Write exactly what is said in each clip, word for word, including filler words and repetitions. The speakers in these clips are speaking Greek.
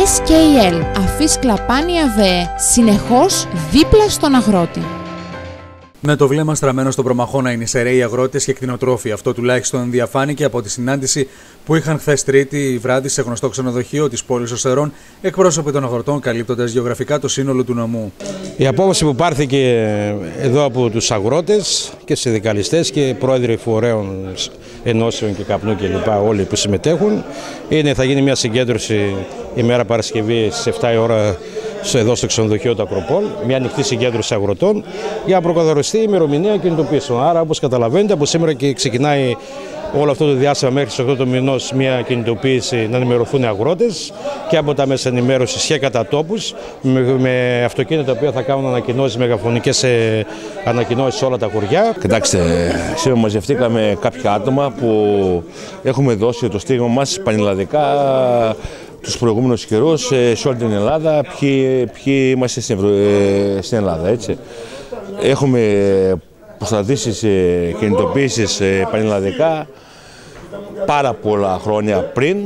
ες κέι ελ, Αφής Κλαπάνια ΒΕ, συνεχώς δίπλα στον αγρότη. Με το βλέμμα στραμμένο στον Προμαχώνα είναι οι σεραίοι αγρότες και κτηνοτρόφοι. Αυτό τουλάχιστον διαφάνηκε από τη συνάντηση που είχαν χθες Τρίτη βράδυ σε γνωστό ξενοδοχείο της πόλης Οσερών εκπρόσωποι των αγροτών, καλύπτοντας γεωγραφικά το σύνολο του νομού. Η απόφαση που πάρθηκε εδώ από τους αγρότες και συνδικαλιστές και πρόεδροι φορέων, ενώσεων και καπνού κλπ. Όλοι που συμμετέχουν είναι θα γίνει μια συγκέντρωση ημέρα Παρασκευή στις επτά η ώρα εδώ στο ξενοδοχείο του Ακροπόλ, μια ανοιχτή συγκέντρωση αγροτών για να προκαθοριστεί η ημερομηνία κινητοποίησεων. Άρα, όπως καταλαβαίνετε, από σήμερα και ξεκινάει όλο αυτό το διάστημα μέχρι τις οκτώ του μηνός μια κινητοποίηση να ενημερωθούν οι αγρότες και από τα μέσα ενημέρωσης και κατά τόπους με, με αυτοκίνητα τα οποία θα κάνουν ανακοινώσεις, μεγαφωνικές ανακοινώσεις σε όλα τα χωριά. Κοιτάξτε, σήμερα μαζευτήκαμε κάποια άτομα που έχουμε δώσει το στίγμα μας πανελλαδικά τους προηγούμενους καιρούς σε όλη την Ελλάδα, ποιοι, ποιοι είμαστε στην, Ευρω... στην Ελλάδα, έτσι. Έχουμε προστατήσεις και κινητοποίησεις πανελλαδικά πάρα πολλά χρόνια πριν,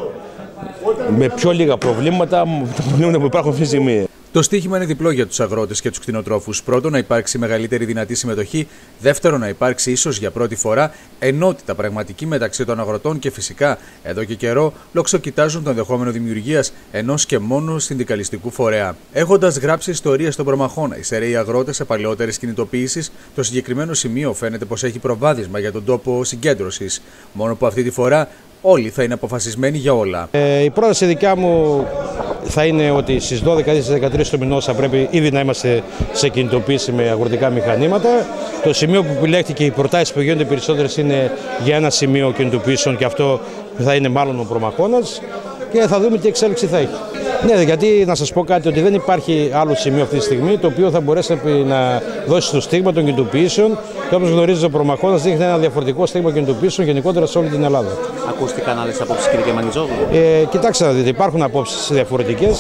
με πιο λίγα προβλήματα, τα προβλήματα που υπάρχουν αυτή τη στιγμή. Το στίχημα είναι διπλό για τους αγρότες και τους κτηνοτρόφους. Πρώτον, να υπάρξει μεγαλύτερη δυνατή συμμετοχή. Δεύτερον, να υπάρξει ίσως για πρώτη φορά ενότητα πραγματική μεταξύ των αγροτών και φυσικά εδώ και καιρό λοξοκοιτάζουν το ενδεχόμενο δημιουργίας ενός και μόνο συνδικαλιστικού φορέα. Έχοντας γράψει ιστορία στον Προμαχώνα, οι σεραίοι αγρότες σε παλαιότερες κινητοποίησεις, το συγκεκριμένο σημείο φαίνεται πως έχει προβάδισμα για τον τόπο συγκέντρωσης. Μόνο που αυτή τη φορά όλοι θα είναι αποφασισμένοι για όλα. Ε, η πρόταση δικιά μου θα είναι ότι στις δώδεκα ή στις δεκατρείς του μηνός θα πρέπει ήδη να είμαστε σε κινητοποίηση με αγροτικά μηχανήματα. Το σημείο που επιλέχθηκε, οι προτάσεις που γίνονται περισσότερες είναι για ένα σημείο κινητοποιήσεων και αυτό θα είναι μάλλον ο Προμαχώνας και θα δούμε τι εξέλιξη θα έχει. Ναι, γιατί να σας πω κάτι, ότι δεν υπάρχει άλλο σημείο αυτή τη στιγμή το οποίο θα μπορέσει να δώσει το στίγμα των κινητοποιήσεων και όπως γνωρίζετε ο Προμαχώνας δείχνει ένα διαφορετικό στίγμα κινητοποιήσεων γενικότερα σε όλη την Ελλάδα. Ακούστηκαν άλλες απόψεις, κύριε Μανιτζόγλου? Ε, κοιτάξτε να δείτε, υπάρχουν απόψεις διαφορετικές,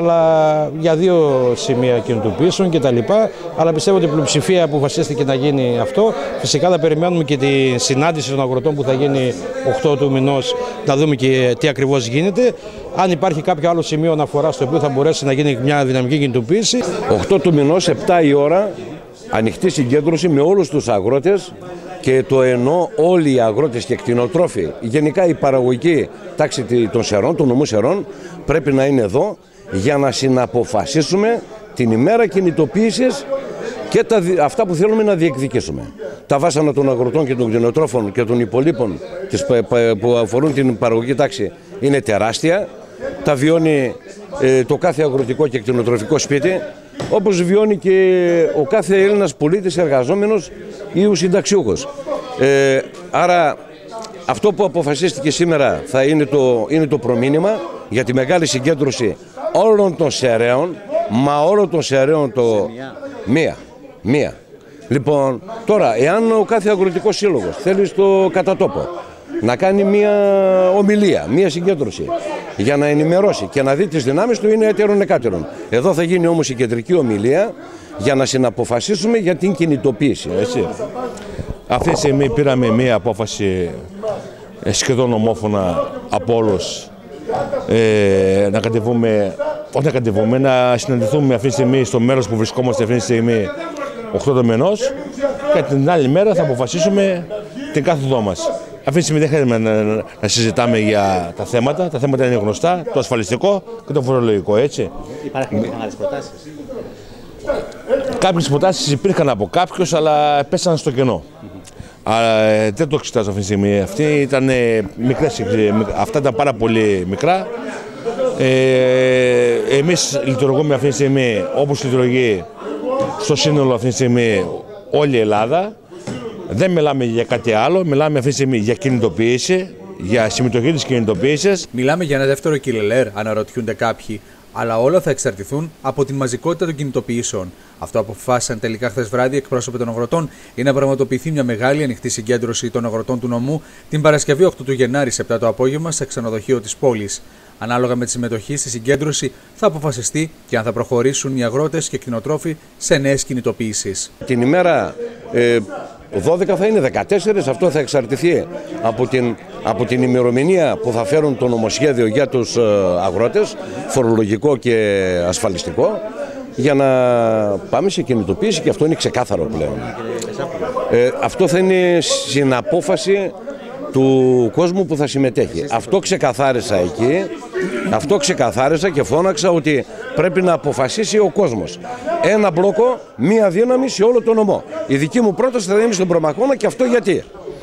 αλλά για δύο σημεία κινητοποιήσεων κτλ. Αλλά πιστεύω ότι η πλειοψηφία αποφασίστηκε να γίνει αυτό. Φυσικά θα περιμένουμε και τη συνάντηση των αγροτών που θα γίνει οκτώ του μηνός, να δούμε και τι ακριβώς γίνεται. Αν υπάρχει κάποιο άλλο σημείο αναφορά στο οποίο θα μπορέσει να γίνει μια δυναμική κινητοποίηση. οκτώ του μηνός, επτά η ώρα, ανοιχτή συγκέντρωση με όλους τους αγρότες και το εννοώ όλοι οι αγρότες και κτηνοτρόφοι. Γενικά η παραγωγική τάξη των Σερών, του νομού Σερών, πρέπει να είναι εδώ για να συναποφασίσουμε την ημέρα κινητοποίησης και τα, αυτά που θέλουμε να διεκδικήσουμε. Τα βάσανα των αγροτών και των κτηνοτρόφων και των υπολείπων που αφορούν την παραγωγική τάξη είναι τεράστια. Τα βιώνει ε, το κάθε αγροτικό και κτηνοτροφικό σπίτι, όπως βιώνει και ο κάθε Έλληνας πολίτης, εργαζόμενος ή ο συνταξιούχος. Ε, άρα αυτό που αποφασίστηκε σήμερα θα είναι το, είναι το προμήνυμα για τη μεγάλη συγκέντρωση όλων των Σεραίων, μα όλων των Σεραίων το... Μία. Μία. Λοιπόν, τώρα, εάν ο κάθε αγροτικός σύλλογος θέλει στο κατατόπο να κάνει μια ομιλία, μια συγκέντρωση για να ενημερώσει και να δει τις δυνάμεις του, είναι έτερον εκάτερον. Εδώ θα γίνει όμως η κεντρική ομιλία για να συναποφασίσουμε για την κινητοποίηση. Έτσι. Αυτή τη στιγμή πήραμε μια απόφαση σχεδόν ομόφωνα από όλους ε, να κατεβούμε, όχι να κατεβούμε, να συναντηθούμε αυτή τη στιγμή στο μέρος που βρισκόμαστε αυτή τη στιγμή οκτώ του μηνός και την άλλη μέρα θα αποφασίσουμε την κάθοδό μας. Αυτή τη στιγμή δεν χρειάζεται να, να, να συζητάμε για τα θέματα. Τα θέματα είναι γνωστά, το ασφαλιστικό και το φορολογικό, έτσι. Υπάρχουν άλλες προτάσεις? Κάποιες προτάσεις υπήρχαν από κάποιους, αλλά πέσαν στο κενό. Mm-hmm. Αλλά ε, δεν το εξετάζω αυτή τη στιγμή. Αυτή ήταν ε, μικρές, ε, αυτά ήταν πάρα πολύ μικρά. Ε, εμείς λειτουργούμε αυτή τη στιγμή όπως λειτουργεί στο σύνολο αυτή τη στιγμή όλη η Ελλάδα. Δεν μιλάμε για κάτι άλλο, μιλάμε αυτή τη στιγμή για κινητοποίηση, για συμμετοχή της κινητοποίησης. Μιλάμε για ένα δεύτερο κιλελέρ, αναρωτιούνται κάποιοι, αλλά όλα θα εξαρτηθούν από την μαζικότητα των κινητοποιήσεων. Αυτό αποφάσισαν τελικά χθες βράδυ εκπρόσωποι των αγροτών είναι να πραγματοποιηθεί μια μεγάλη ανοιχτή συγκέντρωση των αγροτών του νομού την Παρασκευή οκτώ του Γενάρη σε επτά το απόγευμα σε ξενοδοχείο της πόλης. Ανάλογα με τη συμμετοχή στη συγκέντρωση θα αποφασιστεί και αν θα προχωρήσουν οι αγρότες και κτηνοτρόφοι σε νέες κινητοποιήσεις. Την ημέρα ε, δώδεκα θα είναι, δεκατέσσερα, αυτό θα εξαρτηθεί από την, από την ημερομηνία που θα φέρουν το νομοσχέδιο για τους αγρότες, φορολογικό και ασφαλιστικό, για να πάμε σε κινητοποίηση, και αυτό είναι ξεκάθαρο πλέον. Ε, αυτό θα είναι συναπόφαση του κόσμου που θα συμμετέχει. Αυτό ξεκαθάρισα εκεί, αυτό ξεκαθάρισα και φώναξα ότι πρέπει να αποφασίσει ο κόσμος. Ένα μπλόκο, μία δύναμη σε όλο το νομό. Η δική μου πρόταση θα είναι στον Προμαχώνα, και αυτό γιατί.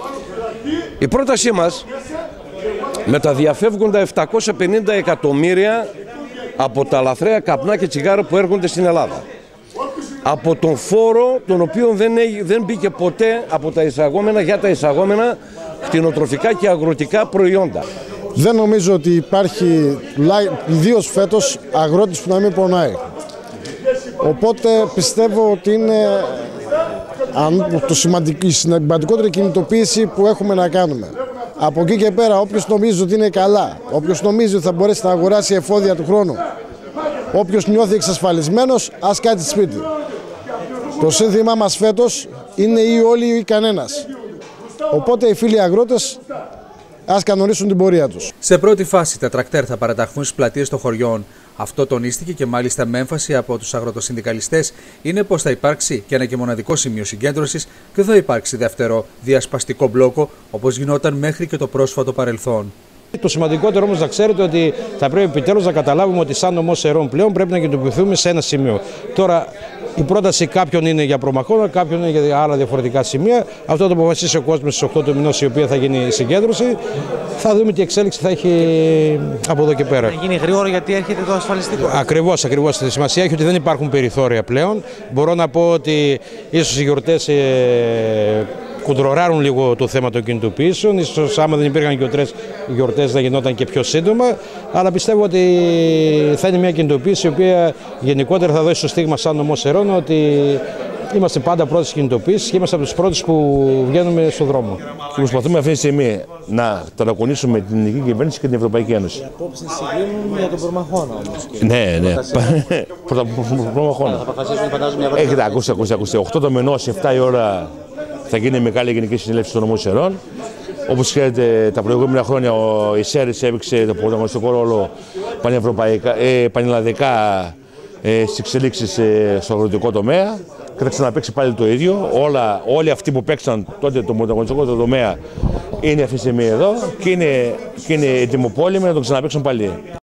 Η πρότασή μας με τα διαφεύγοντα επτακόσια πενήντα εκατομμύρια από τα λαθρέα καπνά και τσιγάρα που έρχονται στην Ελλάδα, από τον φόρο τον οποίο δεν, δεν μπήκε ποτέ από τα εισαγόμενα, για τα εισαγόμενα κτηνοτροφικά και αγροτικά προϊόντα. Δεν νομίζω ότι υπάρχει, ιδίως φέτος, αγρότης που να μην πονάει. Οπότε πιστεύω ότι είναι το σημαντικό, η σημαντικότερη κινητοποίηση που έχουμε να κάνουμε. Από εκεί και πέρα, όποιος νομίζει ότι είναι καλά, όποιος νομίζει ότι θα μπορέσει να αγοράσει εφόδια του χρόνου, όποιος νιώθει εξασφαλισμένος, ας κάτσει σπίτι. Το σύνθημά μας φέτος είναι ή όλοι ή κανένας. Οπότε οι φίλοι αγρότες ας κανονίσουν την πορεία τους. Σε πρώτη φάση τα τρακτέρ θα παραταχθούν στις πλατείες των χωριών. Αυτό τονίστηκε και μάλιστα με έμφαση από τους αγροτοσυνδικαλιστές είναι πως θα υπάρξει και ένα και μοναδικό σημείο συγκέντρωσης και δεν θα υπάρξει δεύτερο διασπαστικό μπλόκο όπως γινόταν μέχρι και το πρόσφατο παρελθόν. Το σημαντικότερο όμως να ξέρετε ότι θα πρέπει επιτέλους να καταλάβουμε ότι σαν νομός Ερών πλέον πρέπει να κινητοποιηθούμε σε ένα σημείο. Τώρα η πρόταση κάποιων είναι για Προμαχώνα, κάποιων είναι για άλλα διαφορετικά σημεία. Αυτό θα το αποφασίσει ο κόσμος στις οκτώ του μηνός, η οποία θα γίνει η συγκέντρωση. Θα δούμε τι εξέλιξη θα έχει από εδώ και πέρα. Θα γίνει γρήγορα γιατί έρχεται το ασφαλιστικό. Ακριβώς, ακριβώς. Τη σημασία έχει ότι δεν υπάρχουν περιθώρια πλέον. Μπορώ να πω ότι ίσως οι γιορτές ε, κουντροράρουν λίγο το θέμα των κινητοποιήσεων. Ίσως άμα δεν υπήρχαν γιορτές, οι γιορτές θα γινόταν και πιο σύντομα. Αλλά πιστεύω ότι θα είναι μια κινητοποίηση η οποία γενικότερα θα δώσει το στίγμα σαν νομός Ερών ότι είμαστε πάντα πρώτοι στις κινητοποίησεις και είμαστε από τους πρώτους που βγαίνουμε στον δρόμο. Και προσπαθούμε αυτή τη στιγμή να ταρακονίσουμε την ελληνική κυβέρνηση και την Ευρωπαϊκή Ένωση. Οι απόψεις συγκλίνουν για τον Προμαχώνα όμως. Ναι, ναι. Πρώτα Προμαχώνα. Θα αποφασίσουν, φαντάζομαι, μια Έχετε ακούσει, ακούσει, ακούσει. οκτώ το μηνός, επτά η ώρα θα γίνει μεγάλη γενική συνέλευση των νομών Ερών. Όπως ξέρετε, τα προηγούμενα χρόνια ο ΙΣΕΡΙΣ έπαιξε το πρωταγωνιστικό ρόλο πανευρωπαϊκά, ε, πανελλαδικά ε, στις εξελίξεις ε, στο αγροτικό τομέα και θα ξαναπαίξει πάλι το ίδιο. Όλα, όλοι αυτοί που παίξαν τότε το πρωταγωνιστικό τομέα είναι αυτή τη στιγμή εδώ και είναι, και είναι ετοιμοπόλεμοι να το ξαναπαίξουν πάλι.